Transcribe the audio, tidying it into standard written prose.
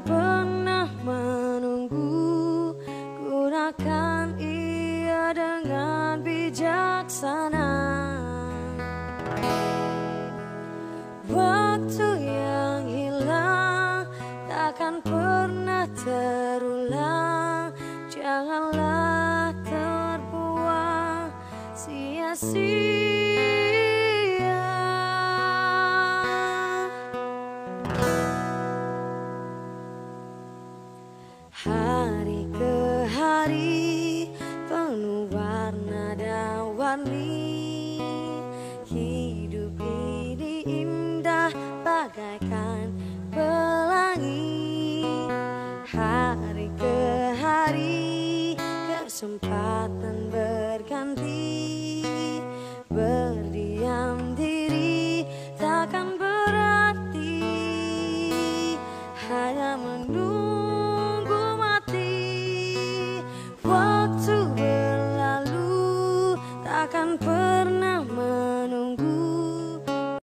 pernah menunggu, gunakan ia dengan bijaksana. Waktu yang hilang takkan pernah terulang, janganlah terbuang sia-sia. Hari ke hari penuh warna dan warni, hidup ini indah bagaikan